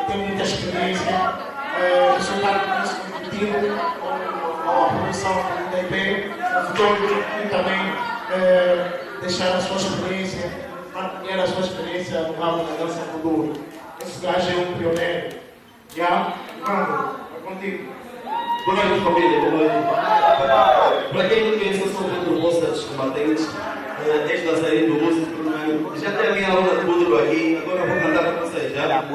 tem muita experiência, resultado disso competitivo, com a produção da IP, no futuro, e também deixar a sua experiência, partilhar a sua experiência no ramo da dança voodoo. Esse gajo é um pioneiro. Já? Vamos, é contigo. Boa noite, família, boa noite. Para quem não conhece, eu sou o Pedro Moça dos Combatentes, ex-dançarino do músico. Já tem a minha aula de voodoo aqui, agora vou cantar para vocês, já? Era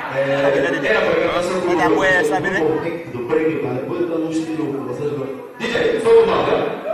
para cantar sobre o técnico do prêmio, cara. Vou dar um estilo para vocês agora. DJ, só uma, já?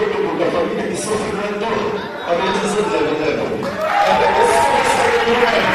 A beleza da vida.